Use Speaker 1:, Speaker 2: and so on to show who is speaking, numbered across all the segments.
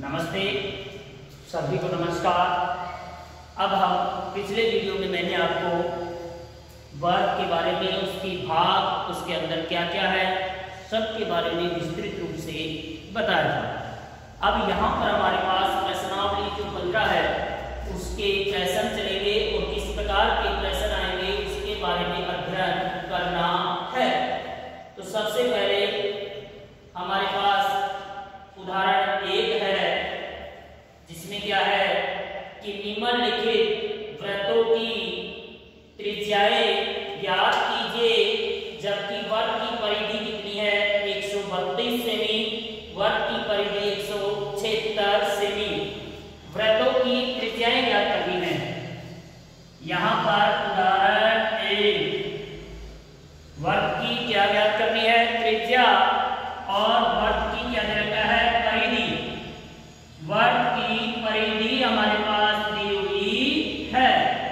Speaker 1: नमस्ते सभी को नमस्कार। अब हम पिछले वीडियो में मैंने आपको वर्ग के बारे में, उसकी भाग, उसके अंदर क्या क्या है, सब के बारे में विस्तृत रूप से बताया था। अब यहाँ पर हमारे पास प्रश्नावली जो 15 है उसके प्रश्न चलेंगे और किस प्रकार के प्रश्न आएंगे उसके बारे में अध्ययन करना है। तो सबसे पहले हमारे पास उदाहरण 1 है, जिसमें क्या है कि निम्नलिखित वृत्तों की त्रिज्याएं ज्ञात कीजिए, जबकि वर्ग की परिधि कितनी है 132 सेमी, वर्ग की परिधि 176 सेमी। वृत्तों की त्रिज्याएं ज्ञात करनी है। यहाँ पर उदाहरण 1 वर्ग की क्या ज्ञात करनी है, त्रिज्या, और वर्ग की क्या दे रखा है, परिधि। वर्ग की परिधि हमारे पास दी हुई है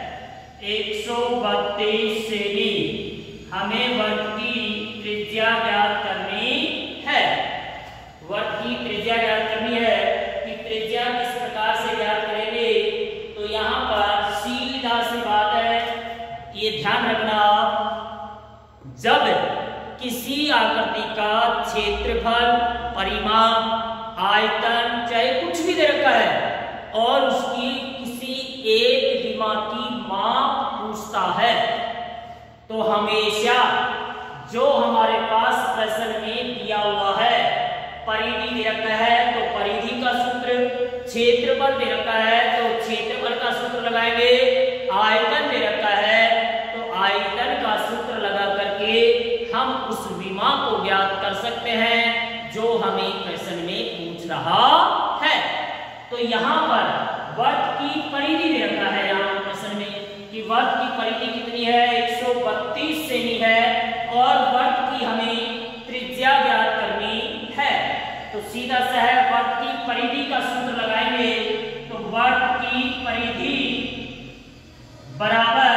Speaker 1: 132 सेमी। हमें वर्ग की त्रिज्या ज्ञात करनी है। वर्ग की त्रिज्या ज्ञात करनी है कि त्रिज्या किस प्रकार से ज्ञात करेंगे। तो यहाँ पर सीधा सी बात है, ये ध्यान रखना, जब किसी आकृति का क्षेत्रफल, परिमाप, आयतन, चाहे कुछ भी दे रखा है और उसकी किसी एक द्विमात्रिक माप पूछता है, तो हमेशा जो हमारे पास प्रश्न में दिया हुआ है, परिधि दे रखा है तो परिधि का सूत्र, क्षेत्रफल दे रखा है तो क्षेत्रफल का सूत्र लगाएंगे, आयतन दे रखा है तो आयतन का सूत्र लगा करके हम उस विमा को ज्ञात कर सकते हैं जो हमें प्रश्न में पूछ रहा है। तो यहाँ पर वर्ग की परिधि दे रखा है, यहाँ प्रश्न में कि वर्ग की परिधि कितनी है 132 सेमी है और वर्ग की हमें त्रिज्या ज्ञात करनी है। तो सीधा सा है, वर्ग की परिधि का सूत्र लगाएंगे तो वर्ग की परिधि बराबर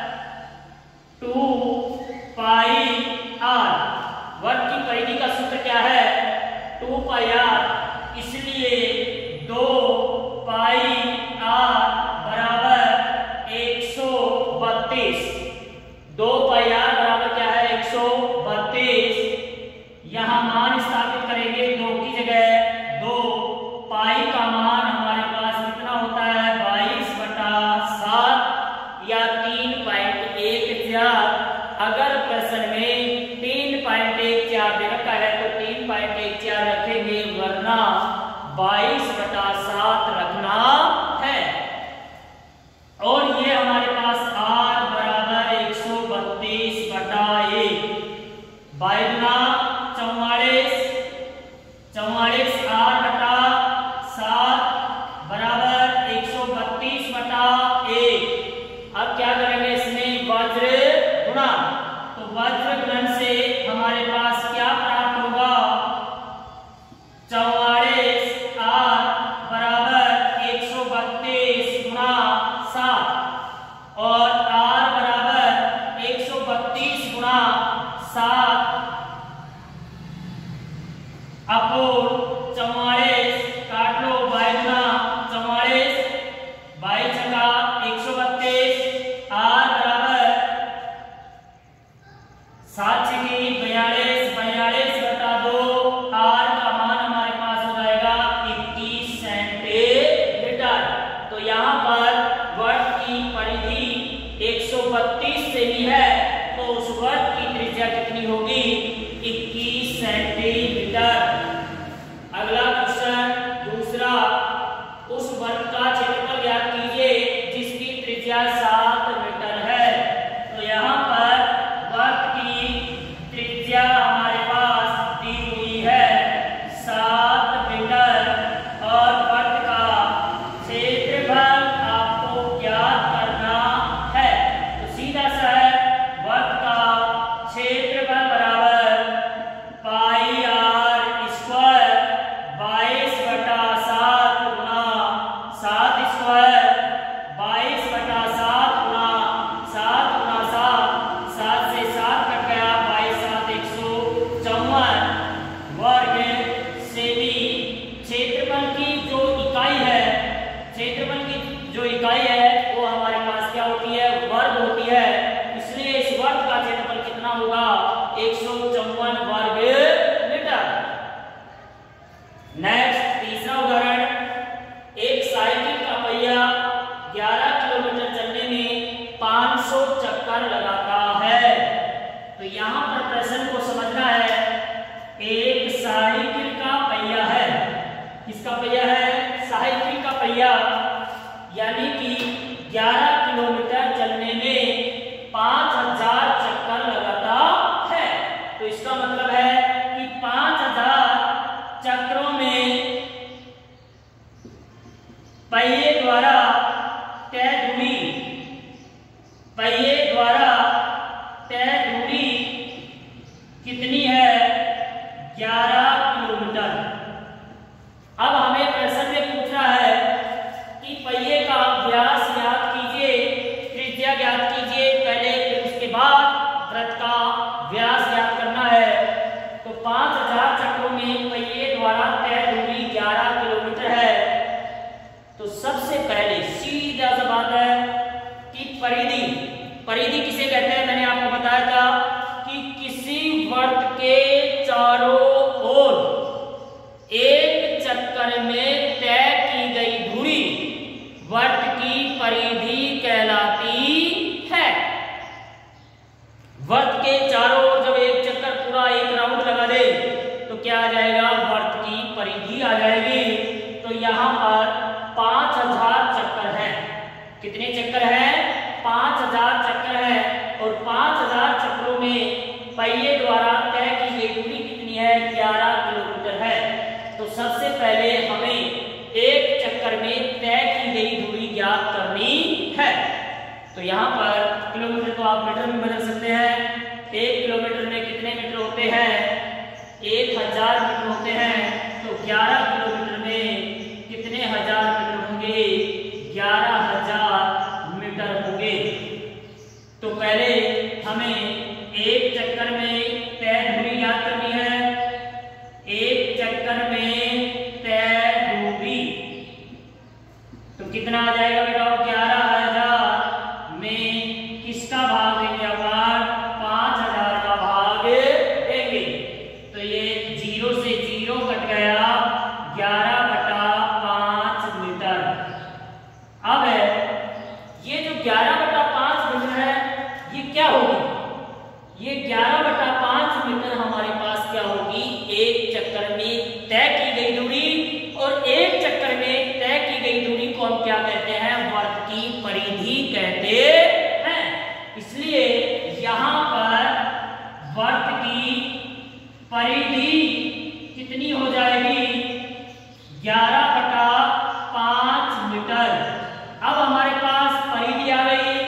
Speaker 1: 2 पाई r। वर्ग की परिधि का सूत्र क्या है, 2 पाई r, इसलिए 2 पाई r बराबर 132। 2 पाई r बराबर क्या है 132। यहाँ मान स्थापित करेंगे 2 की जगह 2, पाई का मान हमारे पास कितना होता है 22/7 या 3.14। अगर प्रश्न में 3.14 दे रखा है तो 3.14 रखेंगे, वरना 22/7 रखना है। और ये हमारे पास r बराबर 132/1, 22 44 r/7 बराबर 132/1। अब क्या करेंगे, इसमें वज्र गुणा, तो वज्र गुणन से हमारे पास क्या प्राप्त होगा, 44 r बराबर 132 गुणा 7 और r बराबर 132 गुणा 7 अपोर 44, काट लो, 22 छका 132, r बराबर 7 छकी 42/2, r का मान हमारे पास हो जाएगा 21 सेंटीमीटर। तो यहाँ पर वर्ग की परिधि 132 सेमी है तो उस वर्ग की त्रिज्या कितनी होगी 21 सेंटीमीटर। अगला क्वेश्चन दूसरा, उस वर्ग का क्षेत्रफल ज्ञात कीजिए जिसकी त्रिज्या 7 मीटर है। तो यहाँ पर वर्ग की त्रिज्या हमारे पास दी हुई है 7 मीटर और वर्ग का क्षेत्रफल आपको ज्ञात करना है। तो सीधा सा है, वर्ग का क्षेत्रफल बराबर पाई r स्क्वायर 22/7 गुणा 7 स्क्वायर, 22/7 गुणा 7 गुणा 7, 7 से 7 कट गया, 22 7 154 वर्ग सेमी। क्षेत्रफल की जो 11 किलोमीटर। अब हमें प्रश्न में पूछ रहा है कि पहिए का व्यास ज्ञात कीजिए, त्रिज्या ज्ञात कीजिए पहले, फिर उसके बाद वृत्त का व्यास ज्ञात करना है। तो 5000 चक्रों में पहिए द्वारा तय दूरी 11 किलोमीटर है। तो सबसे पहले सीधा सा बात है कि परिधि, परिधि किसे कहते हैं? मैंने आपको बताया था कि किसी वृत्त के चारों ओर एक चक्कर में तय की गई दूरी वृत्त की परिधि कहलाती है। वृत्त के चारों ओर जब एक चक्कर पूरा एक राउंड लगा दे तो क्या आ जाएगा? वृत्त की परिधि आ जाएगी। तो यहां पर 5000 चक्कर है। कितने चक्कर है? 5000 चक्कर है। और 5000 चक्रों में पहिए द्वारा तय की गई दूरी कितनी है? 11 किलोमीटर है। तो सबसे पहले हमें एक चक्कर में तय की गई दूरी ज्ञात करनी है। तो यहाँ पर किलोमीटर को आप मीटर में बदल सकते हैं। 1 किलोमीटर में कितने मीटर होते हैं? 1000 मीटर होते हैं। तो 11 किलोमीटर में कितने हजार मीटर होंगे? 11000 मीटर होंगे। तो पहले हमें एक चक्कर में तय दूरी ज्ञात करनी है। एक चक्कर में तय दूरी तो कितना आ जाएगा बेटा? 11000 में किसका भाग देंगे अपन? 5000 का भाग देंगे। तो ये 0 से 0 कट गया, 11/5 मीटर। अब ये जो 11/5 मीटर है ये क्या होगी? ये 11/5 मीटर हमारे पास क्या होगी? एक चक्कर में तय की गई दूरी। और एक चक्कर में तय की गई दूरी को हम क्या कहते हैं? वृत्त की परिधि कहते हैं। इसलिए यहां पर वृत्त की परिधि कितनी हो जाएगी? 11/5 मीटर। अब हमारे पास परिधि आ गई।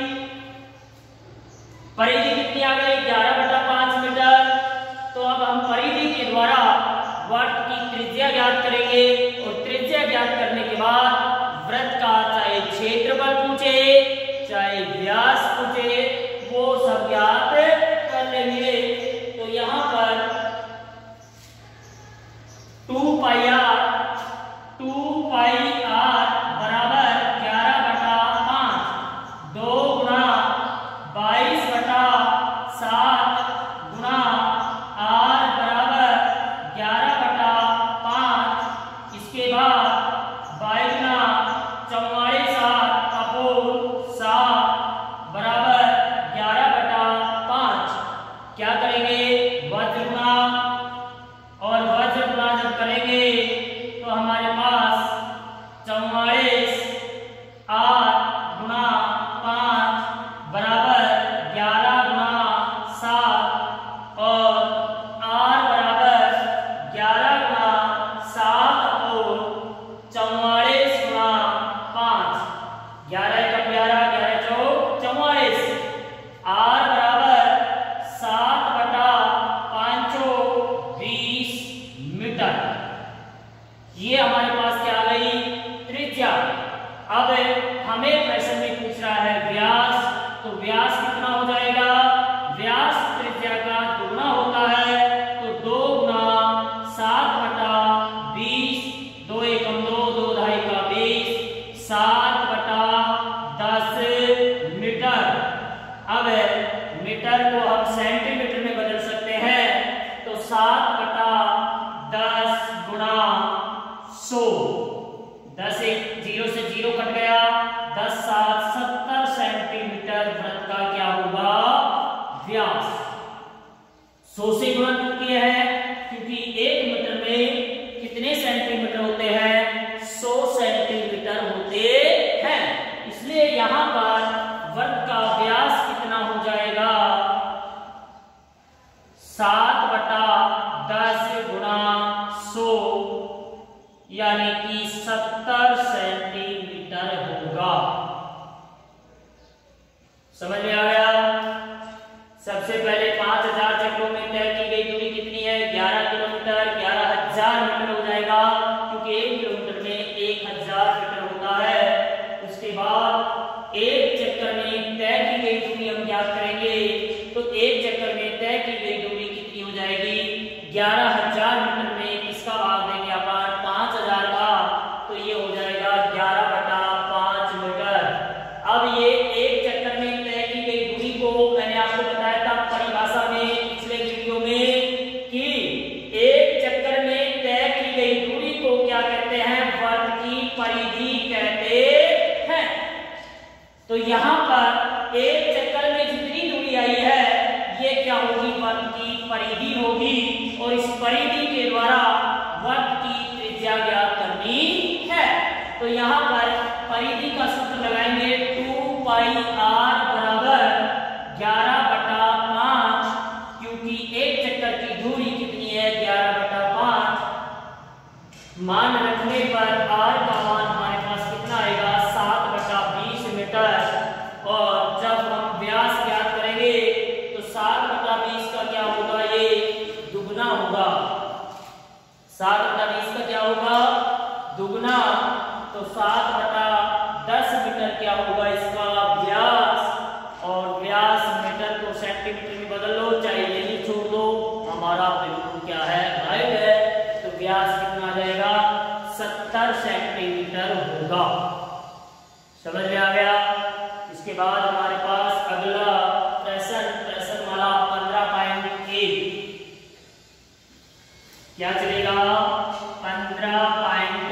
Speaker 1: परिधि कितनी आ गई? 11/5 मीटर। तो अब हम परिधि के द्वारा वृत्त की त्रिज्या ज्ञात करेंगे। और त्रिज्या ज्ञात करने के बाद वृत्त का चाहे क्षेत्रफल पूछे चाहे व्यास पूछे वो सब ज्ञात कर लेंगे। तो यहां पर 2πr बराबर 11/5, 2 गुणा 22/7 गुणा r बराबर 11/5। इसके बाद 22×44/7 बराबर 11/5। क्या करेंगे? वज्र गुणा, और वज्र गुणा जब करेंगे तो हमारे पास 44 r गुणा 5 बराबर 11×7 और r बराबर 11×7 और 44×5। 11 × 11, 11 × 44। r बराबर 7/520 मीटर। ये हमारे पास क्या आ गई? त्रिज्या। अब हमें प्रश्न में पूछ रहा है व्यास। तो व्यास कितना हो जाएगा? व्यास त्रिज्या का दुगुना होता है। तो 2 गुणा 7/20, 2 एकम 2, 2 ढाई का 20, 7/10 मीटर। अब मीटर को हम सेंटीमीटर में बदल सकते हैं। तो 7/10 गुणा 100। 10 एक 0 से 0 कट गया, 10 7 70 सेंटीमीटर वृत्त का क्या होगा? व्यास। 100 से गुणा क्यों किया है? क्योंकि 1 मीटर में कितने सेंटीमीटर होते हैं? 100 सेंटीमीटर होते हैं। इसलिए यहां पर वृत्त का व्यास कितना हो जाएगा? 7/10 गुणा 100 यानी कि 70 सेंटीमीटर होगा। समझ में आ गया? सबसे पहले 5000 चक्रों में तय की गई दूरी कितनी है? 11 किलोमीटर। 1000 मीटर हो जाएगा, क्योंकि 1 किलोमीटर में 1000 मीटर होता है। उसके बाद एक चक्कर में तय की गई दूरी हम ज्ञात करेंगे, तो एक चक्कर में तय की गई दूरी कितनी हो जाएगी? 11000 मीटर में इसका भाग देंगे अपन 5000 का, तो ये हो जाएगा 11/5 मीटर। अब ये एक चक्कर में तय की गई दूरी को मैंने आपको बताया था परिभाषा में पिछले वीडियो में कि एक चक्कर में तय की गई दूरी को क्या कहते हैं? वृत्त की परिधि कहते हैं। तो यहाँ पर एक चक्कर में जितनी दूरी आई है ये क्या होगी? वृत्त की परिधि होगी, और इस परिधि के द्वारा वृत्त की त्रिज्या ज्ञात करनी है। तो यहाँ पर परिधि का सूत्र लगाएंगे 2πr बराबर 11/5, क्योंकि एक चक्कर की दूरी कितनी है? 11/5। मान रखने पर r का मान हमारे पास कितना आएगा? 7/20 मीटर। और जब हम व्यास ज्ञात करेंगे तो 7/20 का क्या होगा? ये दुगना होगा। 7/20 का क्या होगा? दुगना। तो 7/10 मीटर क्या होगा इसका? व्यास। और व्यास मीटर को सेंटीमीटर में बदल लो, चाहे यही छोड़ दो, हमारा बिल्कुल क्या है? राइट है। तो व्यास कितना आ जाएगा? 70 सेंटीमीटर होगा। समझ में आ गया? इसके बाद हमारे पास अगला प्रश्न वाला 15.1 क्या चलेगा? 15.1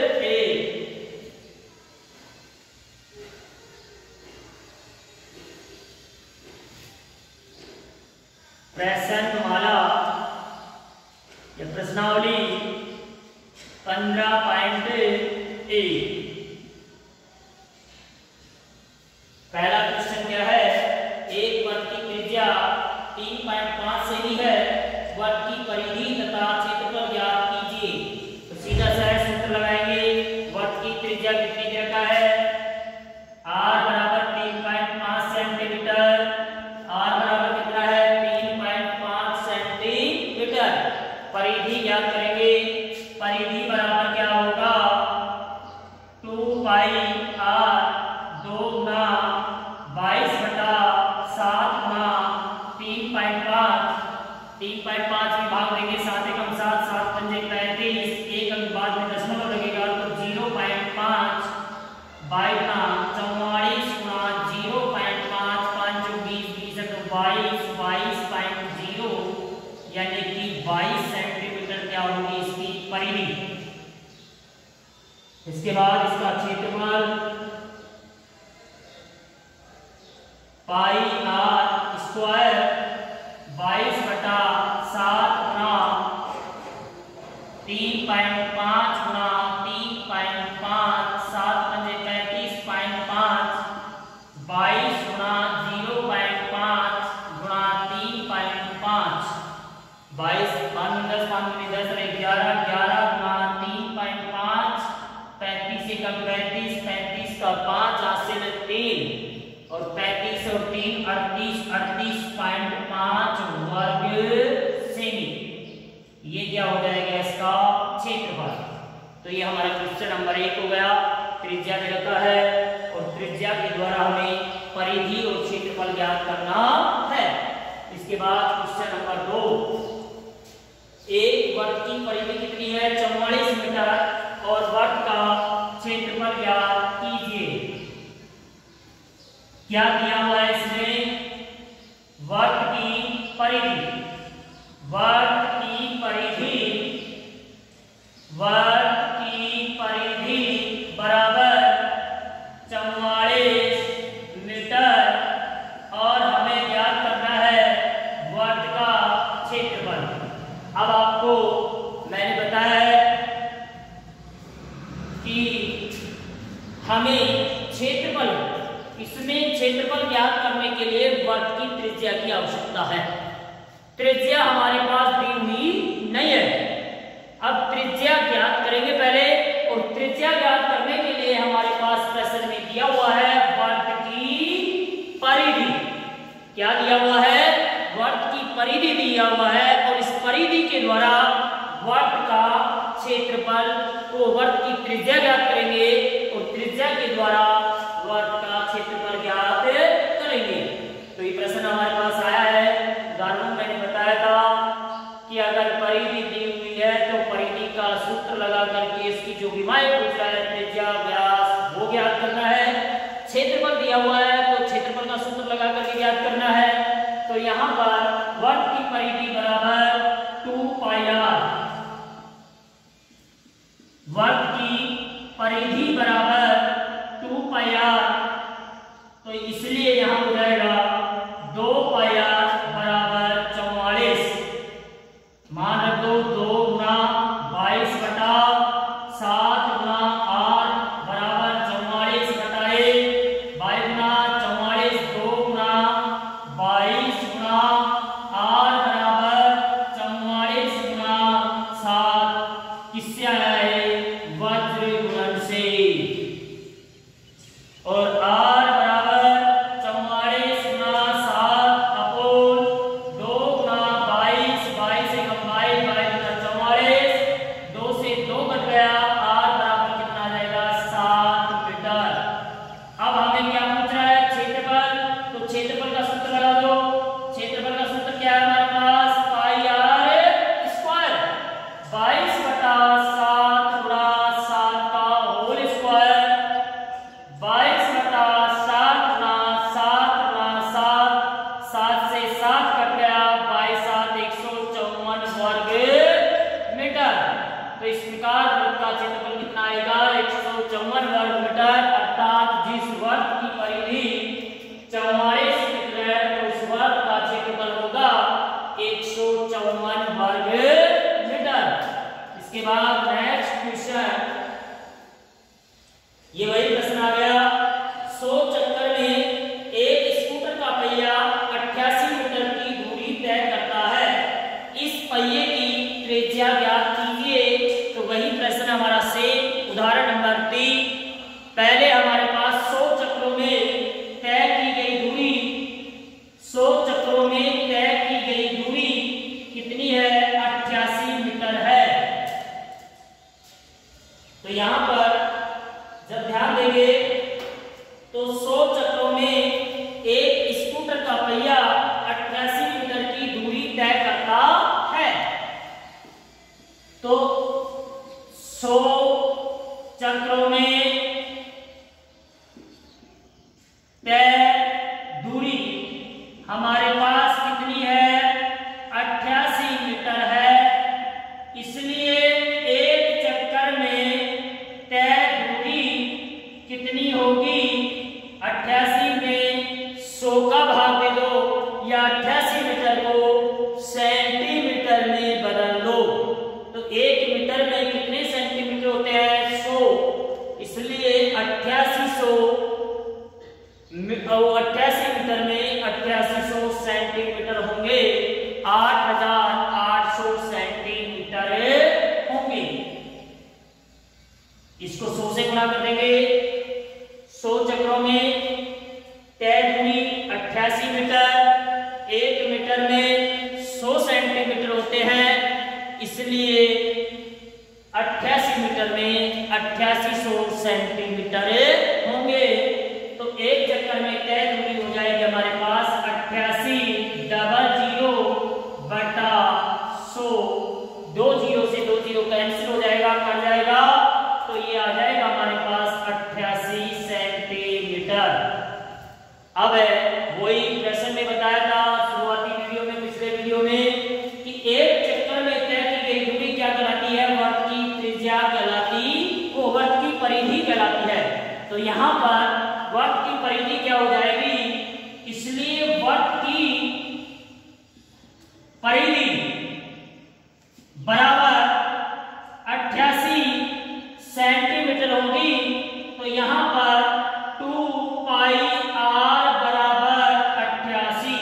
Speaker 1: प्रश्नमाला या प्रश्नावली 15.1। पहला क्वेश्चन क्या है? एक वृत्त की त्रिज्या 3.5 सेमी है, वृत्त की परिधि तथा क्षेत्रफल ज्ञात कीजिए। तो सीधा सा सूत्र लगाएंगे। वृत्त की त्रिज्या कितनी रखा है? r बराबर 3.5 सेंटीमीटर। r बराबर कितना है? 3.5 सेंटीमीटर। परिधि ज्ञात करेंगे। परिधि बराबर क्या होगा? 2πr 2 गुना 22/7 गुना 3.5। 3.5 में भाग देंगे 7 एकम 7, 7 पंजे 35, एक अंक बाद में दशमलव लगेगा तो 0.5 22 44 गुना 0.5 5 20 20 22 22.0, यानी कि 22 सेंटीमीटर क्या होगी इसकी परिधि। इसके बाद इसका क्षेत्रफल पाई r स्क्वायर 22/7 गुना 3.5 गुना 3.5 7 पंजे 35.5 22 गुना 0.5 गुना 3.5 22 5 10 5 10 11 11 गुना 3.5 35 से कम 35 35 का 5 हाथ से 3 और 35 और 3 38 38.5 वर्ग सेमी। ये क्या हो जाएगा? इसका क्षेत्रफल। तो ये हमारा क्वेश्चन नंबर 1 हो गया। त्रिज्या दे रखा है और त्रिज्या के द्वारा हमें परिधि और क्षेत्रफल ज्ञात करना है। इसके बाद क्वेश्चन नंबर 2। एक वृत्त की परिधि कितनी है? 44 मीटर और वृत्त का क्षेत्रफल ज्ञात कीजिए। क्या दिया हुआ है इसमें? वृत्त की परिधि। वृत्त की परिधि, वृत्त की परिधि बराबर 44 मीटर और हमें ज्ञात करना है वृत्त का क्षेत्रफल। अब आपको मैंने बताया है कि हमें क्षेत्रफल, इसमें क्षेत्रफल ज्ञात करने के लिए वृत्त की त्रिज्या की आवश्यकता है। त्रिज्या हमारे पास दी हुई नहीं है। अब त्रिज्या ज्ञात करेंगे पहले, और त्रिज्या ज्ञात करने के लिए हमारे पास प्रश्न में दिया हुआ है वृत्त की परिधि। क्या दिया हुआ है? वृत्त की परिधि दिया हुआ है, और इस परिधि के द्वारा वर्त का क्षेत्रफल को वर्त की त्रिज्या ज्ञात करेंगे और त्रिज्या के द्वारा वर्त का क्षेत्रफल ज्ञात करेंगे। तो ये प्रश्न हमारे पास आया है। उदाहरण में मैंने बताया था कि अगर परिधि दी हुई है तो परिधि का सूत्र लगा करके इसकी जो विमाएं पूछ रहा है त्रिज्या व्यास वो ज्ञात करना है। क्षेत्रफल दिया हुआ है तो क्षेत्रफल का सूत्र लगा करके ज्ञात करना है। तो यहाँ पर वर्त की परिधि बराबर 2 पाई r, वर्त की परिधि बराबर 2 पाई r, तो इसलिए यहाँ हो जाएगा 2 पाई r बराबर 44। मान रख दो 2 गुना 22 बटा 7 गुना r बराबर 44 बटा 1, 22 गुना 44, 2 गुना 22 गुना r बराबर 44 गुना 7 किससे आया है? वज्र गुणन से। और r बराबर 44 गुना 7 अपोन 2 गुना 22, 22 से कम 22, 22 गुना 44, 2 से 2 कट गया, r बराबर कितना आ जाएगा? 7 मीटर। अब हमें क्या पूछ रहा है? क्षेत्रफल। तो क्षेत्रफल का सूत्र लगा दो। क्षेत्रफल का सूत्र क्या है हमारे पास? पाई r स्क्वायर, 22 बटा 7 गुना 7 का होल स्क्वायर, 22 बटा 7 गुना 7 गुना 7, 7 से 7 कट गया, 22 7 154 वर्ग मीटर। तो इस प्रकार वृत्त का क्षेत्रफल कितना आएगा? 154 वर्ग मीटर। अर्थात जिस वर्त की परिधि 44 मीटर है तो उस वर्त का क्षेत्रफल होगा 154 वर्ग मीटर। इसके बाद नेक्स्ट क्वेश्चन, ये वही प्रश्न आ गया। 100 चक्कर में एक स्कूटर का पहिया 88 मीटर की दूरी तय करता है, इस पहिए की त्रिज्या ज्ञात कीजिए। तो वही प्रश्न हमारा सेम। उदाहरण नंबर 3, पहले हमारे पास 100 चक्रों में तय की गई दूरी, 100 चक्रों में तय की गई दूरी कितनी है? 88 मीटर है। तो यहां पर जब ध्यान देंगे तो 100 चक्रों में एक स्कूटर का पहिया 88 मीटर की दूरी तय करता है। तो 100 चक्रों में तय दूरी हमारे पास कितनी है? 88 मीटर है। इसलिए एक चक्कर में तय दूरी कितनी होगी? 88 में 100 का भाग दे दो या 88 मीटर को सेंटीमीटर में बदल दो। तो 1 मीटर में कितने सेंटीमीटर होते हैं? 100। इसलिए 8800 मीटर में 8800 सेंटीमीटर होंगे, 8800 सेंटीमीटर होंगे। इसको 100 से गुणा कर देंगे। 100 चक्रों में तय दूरी 88 मीटर, 1 मीटर में 100 सेंटीमीटर होते हैं, इसलिए 88 मीटर में 8800 सेंटीमीटर होंगे। तो एक चक्कर में तय दूरी हो जाएगी हमारे पास 88 00 बटा 100, 2 जीरो से 2 जीरो कैंसिल हो जाएगा, कट जाएगा, तो ये आ जाएगा हमारे पास 88 सेंटीमीटर। अब वही प्रश्न में बताया था शुरुआती वीडियो में, पिछले वीडियो में, कि एक चक्कर में तय की गई दूरी क्या कहलाती है? वर्त की त्रिज्या कहलाती, वो वर्त की परिधि कहलाती है। तो यहाँ पर वर्त की परिधि क्या हो जाएगी? इसलिए वर्त की परिधि बराबर 88 सेंटीमीटर होगी। तो यहाँ पर 2 पाई r बराबर 88,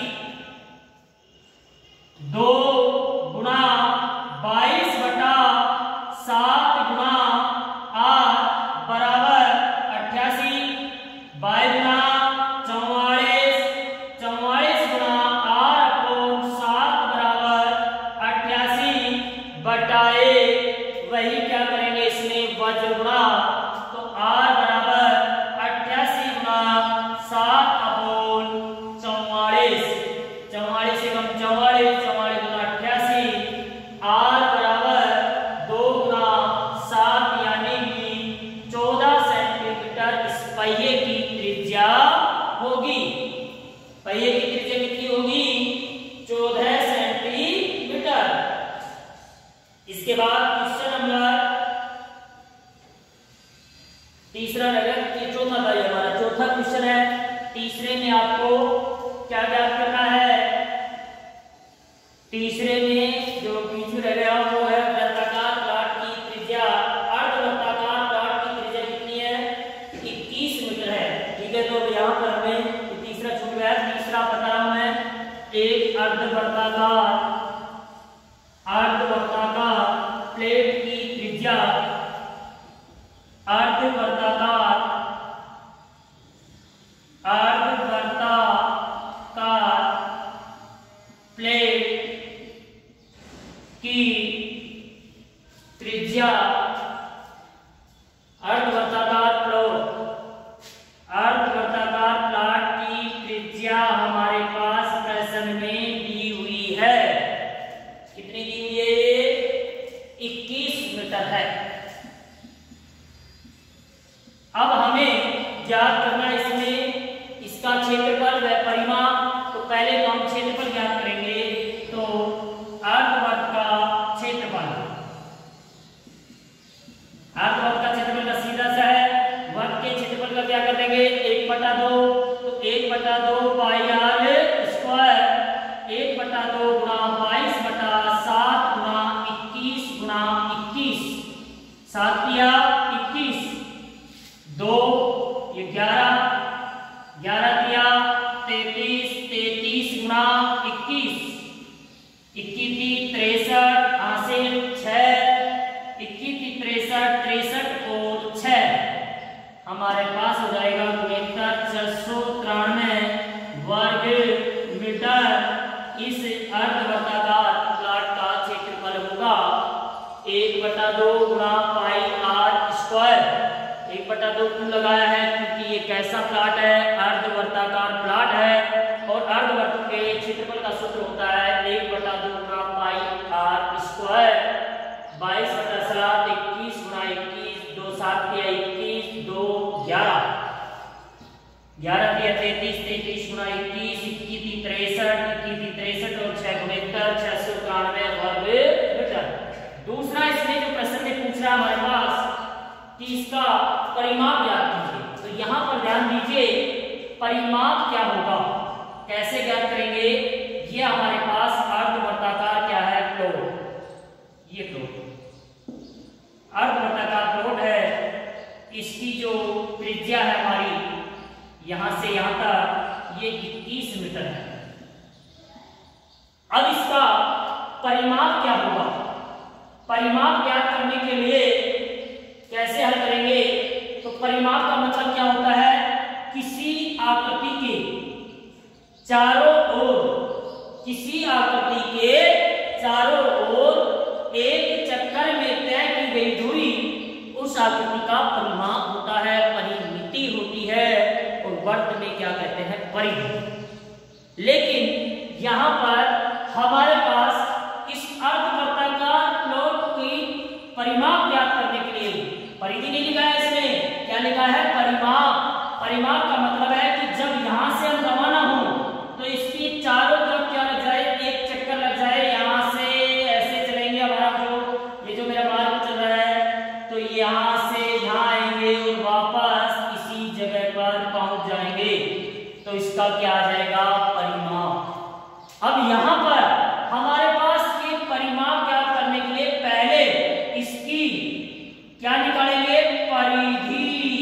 Speaker 1: 2 गुना 22 बटा 7 गुना r बराबर 88, 22 गुना 44, 44 गुना r अपोन 7 बराबर 88 बटाए वही क्या करेंगे इसमें वज्र गुणा, तो r बराबर 88 गुणा 7/44, 44 से कम 44, 44 गुना 88, r बराबर 2 गुना 7 यानी कि 14 सेंटीमीटर इस पहिए की त्रिज्या होगी। पहिए की त्रिज्या कितनी होगी? 14 सेंटीमीटर। इसके बाद क्वेश्चन नंबर तीसरा रहेगा, चौथा था ये हमारा चौथा क्वेश्चन है। तीसरे में आपको क्या ज्ञात करना है? तीसरे में जो बीच में रहेगा वो है वृत्ताकार प्लॉट की त्रिज्या। अर्धवृत्ताकार प्लॉट की त्रिज्या कितनी है? 21 मीटर है। ठीक है, तो यहाँ पर हमें तीसरा छूट गया है। तीसरा बता रहा हूं मैं, एक अर्धवृत्ताकार प्लेट की त्रिज्या, अर्धवृत्ताकार प्लेट की त्रिज्या, अर्धवृत्ताकार प्लॉट की त्रिज्या हमारे पास प्रश्न में दी हुई है। कितनी दी हुई है? 21 मीटर है। अब हमें ज्ञात करना इसमें इसका क्षेत्रफल व परिमाप। तो पहले तो हम क्षेत्रफल ज्ञात करेंगे, तो अर्धवृत्त का क्षेत्रफल का सीधा सा है। वर्ग के क्षेत्रफल का क्या कर देंगे? 1/2, तो 1/2 पाई r स्क्वायर, 1/2 गुणा 22/7 गुणा 21 गुणा 21, 7 या 21, 2 ये 11, 11 दिया 33, 33 गुणा 21, 21 थी 63, हासिल 6, 21 थी 63, 63 और 6 हमारे पास हो जाएगा 493 वर्ग मीटर। इस अर्धवृत्ताकार प्लॉट का क्षेत्रफल होगा 1/2 गुणा पाई r स्क्वायर। 1/2 क्यों लगाया है? क्योंकि ये कैसा प्लॉट है? अर्धवृत्ताकार प्लॉट है, और अर्धवृत्त के क्षेत्रफल का सूत्र होता है 1/2 गुणा पाई r स्क्वायर। 22/7, 21 गुणा 21, 2 7 दिया 21, 2 11, 11 दिया 33, 33 गुणा 21, 21 थी 63, 21 थी 63 और 6 गुणे 693 वर्ग मीटर। दूसरा इसमें जो प्रश्न में पूछ रहा है हमारे पास कि इसका परिमाप ज्ञात कीजिए, तो यहाँ पर ध्यान दीजिए परिमाप क्या होगा, कैसे ज्ञात करेंगे? ये हमारे पास अर्धवृत्ताकार क्या है? प्लॉट। ये प्लॉट अर्धवृत्ताकार प्लॉट है। इसकी जो त्रिज्या है हमारी यहां से यहां तक, ये 21 मीटर है। अब इसका परिमाप क्या होगा? परिमाप ज्ञात करने के लिए कैसे हल करेंगे? तो परिमाप का मतलब क्या होता है? किसी आकृति के चारों ओर, किसी आकृति के चारों ओर एक चक्कर में तय की गई दूरी उस आकृति का परिमाप होता है, परिमिति होती है, और वर्त में क्या कहते हैं? परिधि। लेकिन यहां पर हमारे पास इस अर्धवृत्ताकार प्लॉट की परिमाप ज्ञात करने के लिए परिधि नहीं लिखा है, इसमें क्या लिखा है? परिमाप। परिमाप का मतलब है कि जब यहां से हम रवाना हो तो इसकी चारों तरफ क्या लग जाए? एक चक्कर लग जाए। यहां से ऐसे चलेंगे, हमारा ये जो मेरा मार्ग चल रहा है, तो यहां से यहां आएंगे और वापस इसी जगह पर पहुंच जाएंगे, तो इसका क्या आ जाएगा? परिमाप। अब यहां पर हमारे पास ये परिमाप ज्ञात करने के लिए पहले इसकी क्या निकालेंगे? परिधि।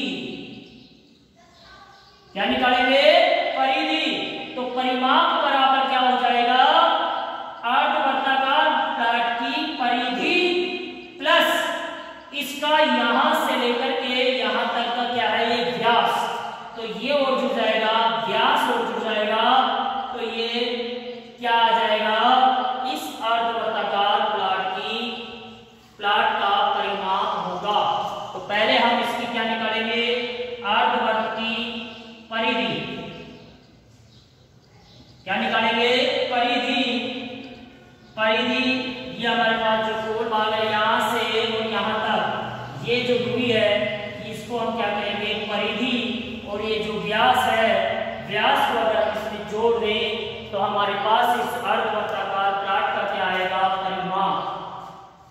Speaker 1: क्या निकालेंगे? परिधि। तो परिमाप बराबर क्या हो जाएगा? अर्धवृत्ताकार प्लॉट की परिधि प्लस इसका यहां से लेकर के यहां तक का क्या है? ये व्यास। तो ये और जुड़ जाएगा, व्यास और जुड़ जाएगा, तो ये क्या आ जाएगा? इस अर्धवृत्ताकार प्लॉट की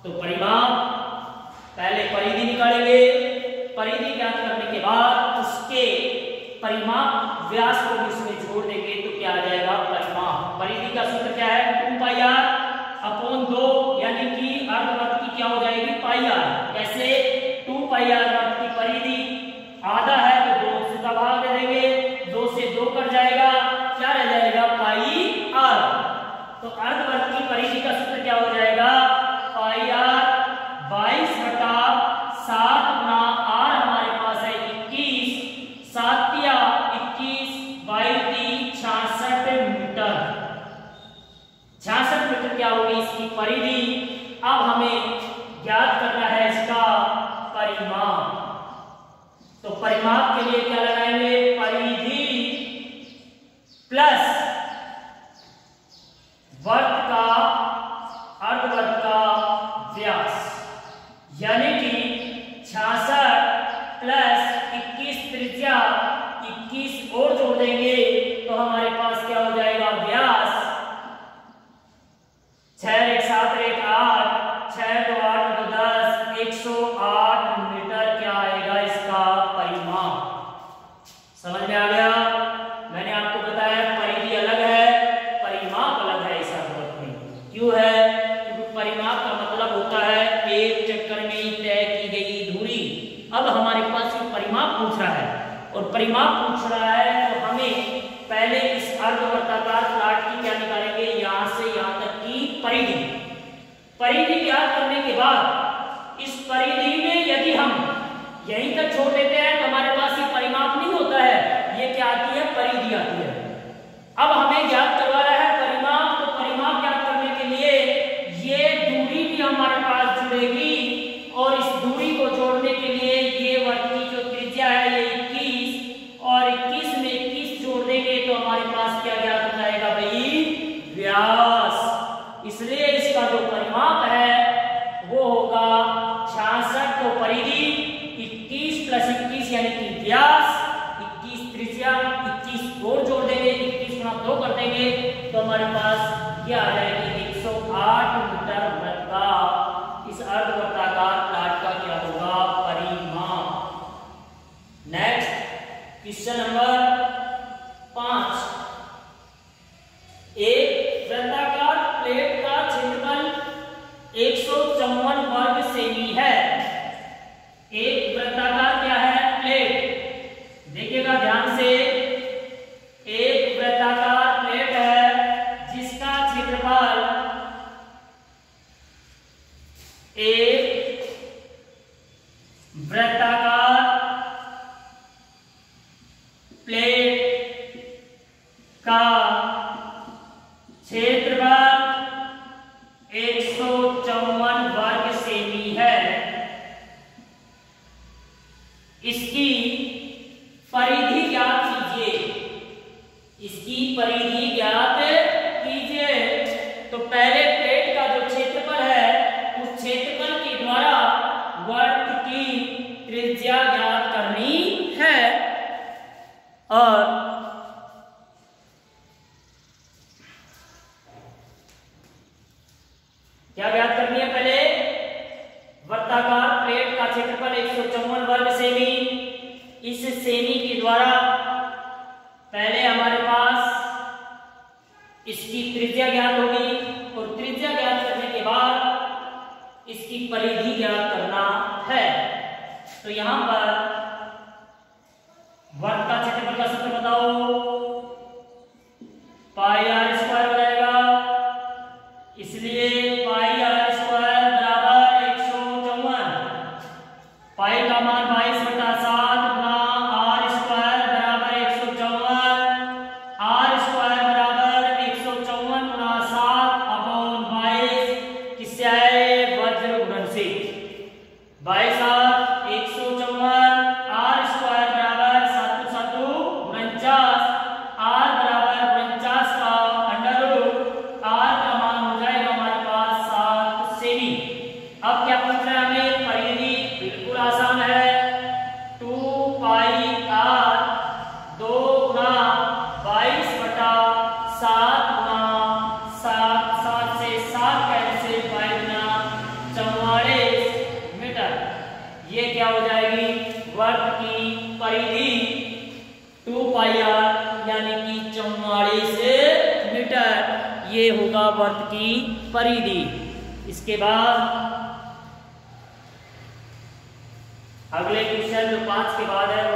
Speaker 1: तो परिमाप पहले परिधि निकालेंगे, परिधि ज्ञात करने के बाद उसके परिमाप व्यास को भी इसमें जोड़ देंगे तो क्या आ जाएगा परिमाप। परिधि का सूत्र क्या है 2πr/2 यानी कि अर्धवृत्त की क्या हो जाएगी πr। कैसे 2πr वर्ग की परिधि आधा है तो 2 से का भाग दे देंगे, 2 से 2 कट जाएगा, क्या रह जाएगा πr। तो अर्धवृत्त की परिधि का सूत्र क्या हो जाएगा πr 22/7 गुना r हमारे पास है 21, 7 या 21 22 66 मीटर। 66 मीटर क्या होगी इसकी परिधि। अब हमें ज्ञात करना है इसका परिमाप। तो परिमाप के लिए क्या लगाएंगे परिधि प्लस वर्त का अर्धवर्त का व्यास, यानी कि 66 प्लस 21 त्रिज्या 21 और जोड़ देंगे तो हमारे पास क्या हो जाएगा व्यास 6 1 7 1 8 6 2 8 2 10 108 मीटर क्या आएगा इसका परिमाप। समझ में आ गया। मैंने आपको बताया परिधि अलग है परिमाप अलग है इस अर्धवृत्त में। क्यों है क्योंकि परिमाप का मतलब होता है एक चक्कर में तय की गई दूरी। अब हमारे पास ये परिमाप पूछ रहा है और परिमाप पूछ रहा है तो हमें पहले इस अर्धवृत्ताकार प्लाट की क्या निकालेंगे यहां से यहां तक की परिधि। परिधि ज्ञात करने के बाद इस परिधि में यदि हम यहीं तक छोड़ देते हैं तो हमारे पास ये परिमाप नहीं होता है, ये क्या आती है परिधि आती है। अब हमें ज्ञात करवा रहा है परिमाप, तो परिमाप ज्ञात करने के लिए ये दूरी भी हमारे पास जुड़ेगी और इस दूरी को जोड़ने के लिए ये वर्ग की जो त्रिज्या है ये 21 और 21 में 21 जोड़ देंगे तो हमारे पास क्या ज्ञात हो जाएगा भाई व्यास। इसलिए इसका जो परिमाप है वो होगा 66। तो परिधि 21 प्लस 21 यानी कि व्यास 21 त्रिज्या 21 और जोड़ देंगे 21 गुना 2 कर देंगे तो हमारे पास क्या आ जाएगी 108 मीटर वृत्त का इस अर्धवृत्ताकार प्लाट का क्या होगा परिमाप। Next question number 5। एक वृत्ताकार प्लेट का क्षेत्रफल 154 वर्ग सेमी है। एक वृत्ताकार क्या है प्लेट, देखिएगा ध्यान से, एक वृत्ताकार प्लेट है जिसका क्षेत्रफल एक वृत्ताकार प्लेट का क्षेत्रफल 154 वर्ग सेमी है। इसकी परिधि ज्ञात कीजिए। इसकी परिधि ज्ञात कीजिए। तो पहले प्लेट का जो क्षेत्रफल है उस क्षेत्रफल के द्वारा वर्ग की त्रिज्या ज्ञात करनी है और क्या ज्ञात करनी है पहले वृत्ताकार प्लेट का क्षेत्रफल 154 वर्ग सेमी। इस सेमी के द्वारा पहले हमारे पास इसकी त्रिज्या ज्ञात होगी और त्रिज्या ज्ञात करने के बाद इसकी परिधि ज्ञात करना है। तो यहां पर वर्ग का क्षेत्रफल का सूत्र बताओ पाई आर स्क्वायर हो जाएगा। इसलिए पाई आर स्क्वायर बराबर 154। पाई का मान 22/7 गुना आर स्क्वायर बराबर 154। आर स्क्वायर बराबर 154 गुना 7 अपॉन 22 किससे आए वज्र गुणन से। 22 7 154 आर स्क्वायर बराबर 7 7 49 आर बराबर 49 का अंडर रूट आर का मान हो जाएगा हमारे पास 7 सेमी। अब क्या पूछ रहा है हमें परिधि, बिल्कुल आसान है 2 पाई आर 2 गुना 22/7 गुना 7 7 से 7 कैंसिल 5 गुना 54 क्या हो जाएगी, वर्त की परिधि 2 पाई r यानी कि 44 मीटर, ये होगा वर्त की परिधि। इसके बाद अगले क्वेश्चन जो 5 के बाद है